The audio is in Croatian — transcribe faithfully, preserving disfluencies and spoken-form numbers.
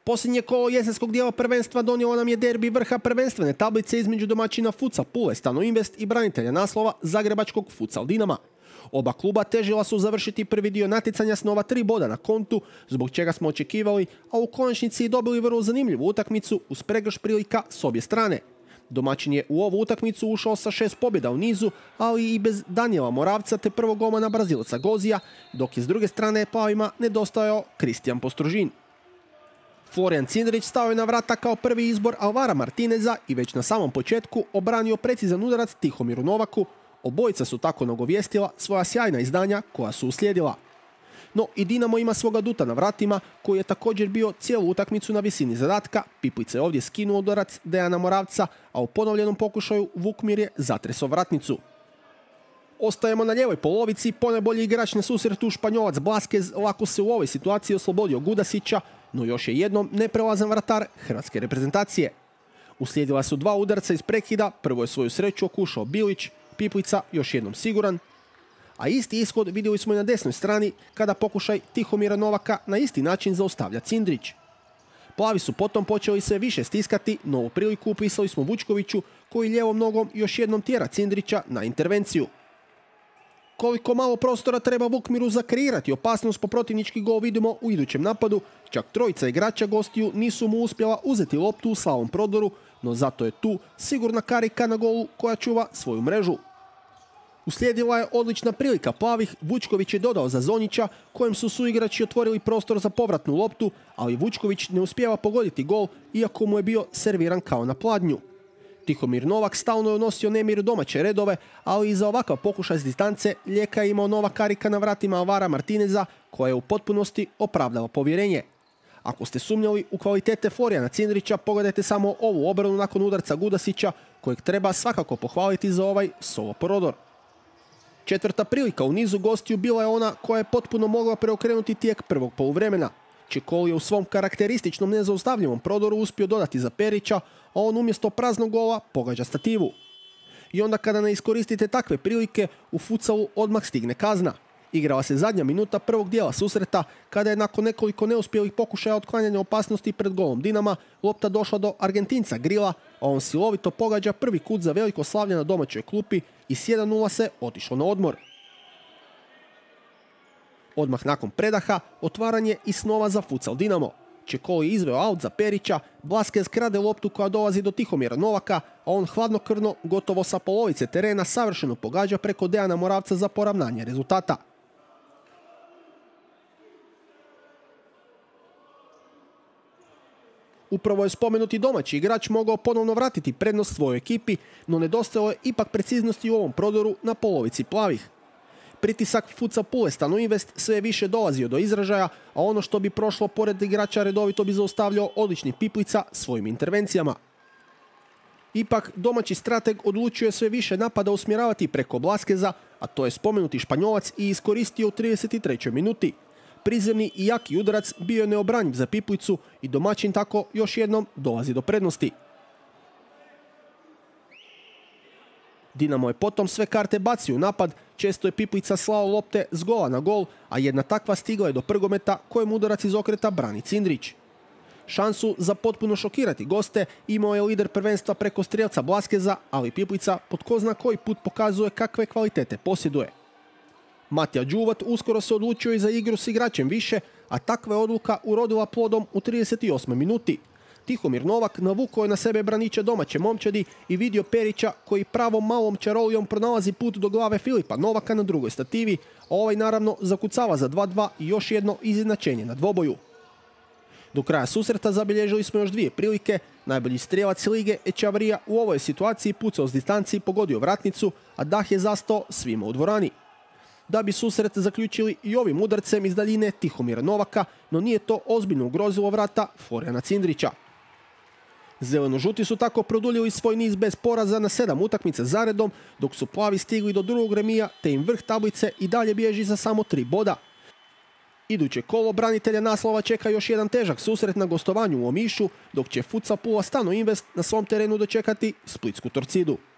Posljednje kolo jesenskog dijela prvenstva donijelo nam je derbi vrha prvenstvene tablice između domaćina Futsal Pule, Stanoinvest i branitelja naslova zagrebačkog Futsal Dinama. Oba kluba težila su završiti prvi dio natjecanja s nova tri boda na kontu, zbog čega smo očekivali, a u konačnici i dobili vrlo zanimljivu utakmicu uz pregršt prilika s obje strane. Domaćin je u ovu utakmicu ušao sa šest pobjeda u nizu, ali i bez Danijela Moravca te prvog golmana Brazilaca Gozija, dok je s druge strane plavima nedostajao Kristijan Postrožin. Florian Cindrić stao je na vrata kao prvi izbor Alvara Martineza i već na samom početku obranio precizan udarac Tihomiru Novaku. Obojica su tako nagovijestila svoja sjajna izdanja koja su uslijedila. No i Dinamo ima svoga duta na vratima koji je također bio cijelu utakmicu na visini zadatka. Piplica je ovdje skinuo udarac Dejana Moravca, a u ponovljenom pokušaju Vukmir je zatresao vratnicu. Ostajemo na lijevoj polovici, ponajbolji igrač na susretu Španjolac Blaskez lako se u ovoj situaciji oslobodio Gudasića, no još je jednom neprelazan vratar hrvatske reprezentacije. Uslijedila su dva udarca iz prekida, prvo je svoju sreću okušao Bilić, Piplica još jednom siguran, a isti ishod vidjeli smo i na desnoj strani kada pokušaj Tihomira Novaka na isti način zaustavlja Cindrić. Plavi su potom počeli se više stiskati, no u priliku upisali smo Vučkoviću koji lijevom nogom još jednom tjera Cindrića na intervenciju. Koliko malo prostora treba Vukmiru za kreirati opasnost po protivnički gol vidimo u idućem napadu, čak trojica igrača gostiju nisu mu uspjela uzeti loptu u slavom prodoru, no zato je tu sigurna karika na golu koja čuva svoju mrežu. Uslijedila je odlična prilika plavih, Vučković je dodao za Zonjića kojem su suigrači otvorili prostor za povratnu loptu, ali Vučković ne uspijeva pogoditi gol iako mu je bio serviran kao na pladnju. Tihomir Novak stalno je unosio nemir u domaće redove, ali i za ovakav pokušaj s distance Lijeka je imao nova karika na vratima Alvara Martineza koja je u potpunosti opravdala povjerenje. Ako ste sumnjali u kvalitete Florijana Cindrića, pogledajte samo ovu obranu nakon udarca Gudasića kojeg treba svakako pohvaliti za ovaj solo prodor. Četvrta prilika u nizu gostiju bila je ona koja je potpuno mogla preokrenuti tijek prvog poluvremena. Čekol je u svom karakterističnom nezaustavljivom prodoru uspio dodati za Perića, a on umjesto praznog gola pogađa stativu. I onda kada ne iskoristite takve prilike, u futsalu odmah stigne kazna. Igrala se zadnja minuta prvog dijela susreta, kada je nakon nekoliko neuspjelih pokušaja otklanjanja opasnosti pred golom Dinama, lopta došla do Argentinca Grila, a on silovito pogađa prvi kut za veliko slavlje na domaćoj klupi i s jedan nula se otišlo na odmor. Odmah nakon predaha, otvaranje i snova za Futsal Dinamo. Čekol je izveo aut za Perića, Blaskez krade loptu koja dolazi do Tihomira Novaka, a on hladnokrvno, gotovo sa polovice terena, savršeno pogađa preko Dejana Moravca za poravnanje rezultata. Upravo je spomenuti domaći igrač mogao ponovno vratiti prednost svojoj ekipi, no nedostajalo je ipak preciznosti u ovom prodoru na polovici plavih. Pritisak Futsal Pule Stanoinvest sve više dolazio do izražaja, a ono što bi prošlo pored igrača redovito bi zaustavljao odlični Piplica svojim intervencijama. Ipak domaći strateg odlučio je sve više napada usmjeravati preko Blaskeza, a to je spomenuti Španjolac i iskoristio u trideset trećoj minuti. Prizemni i jaki udarac bio je neobranjiv za Piplicu i domaćin tako još jednom dolazi do prednosti. Dinamo je potom sve karte bacio u napad, često je Piplica slao lopte s gola na gol, a jedna takva stigla je do Prgometa kojem udarac iz okreta brani Cindrić. Šansu za potpuno šokirati goste imao je lider prvenstva preko strijelca Blaskeza, ali Piplica pod ko zna koji put pokazuje kakve kvalitete posjeduje. Matija Đuvat uskoro se odlučio i za igru s igračem više, a takva je odluka urodila plodom u trideset osmoj minuti. Tihomir Novak navukao je na sebe braniče domaće momčadi i vidio Perića koji pravom malom čarolijom pronalazi put do glave Filipa Novaka na drugoj stativi, a ovaj naravno zakucava za dva dva i još jedno izjednačenje na dvoboju. Do kraja susreta zabilježili smo još dvije prilike. Najbolji strijelac lige Echavarria u ovoj situaciji pucao s distanci i pogodio vratnicu, a dah je zastao svima u dvorani. Da bi susret zaključili i ovim udarcem iz daljine Tihomira Novaka, no nije to ozbiljno ugrozilo vrata Florijana Cindrića. Zeleno-žuti su tako produljili svoj niz bez poraza na sedam utakmica zaredom, dok su plavi stigli do drugog remija, te im vrh tablice i dalje bježi za samo tri boda. Iduće kolo branitelja naslova čeka još jedan težak susret na gostovanju u Omišu, dok će Futsal Pula Stanoinvest na svom terenu dočekati splitsku Torcidu.